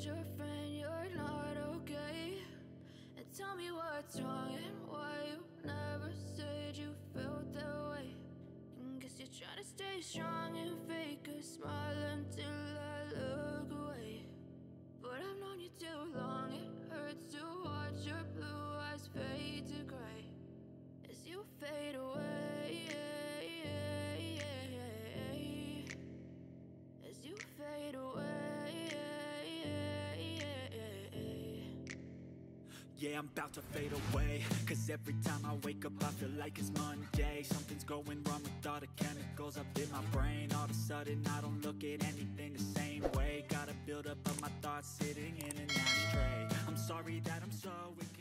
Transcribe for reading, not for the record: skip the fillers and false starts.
told your friend you're not okay, and tell me what's wrong and why you never said you felt that way. And guess you're trying to stay strong and fake a smile until I look away. But I've known you too long, it hurts to watch your blue eyes fade to gray as you fade away, as you fade away. Yeah, I'm about to fade away, cause every time I wake up I feel like it's Monday. Something's going wrong with all the chemicals up in my brain. All of a sudden I don't look at anything the same way. Got a build up of my thoughts sitting in an ashtray. I'm sorry that I'm so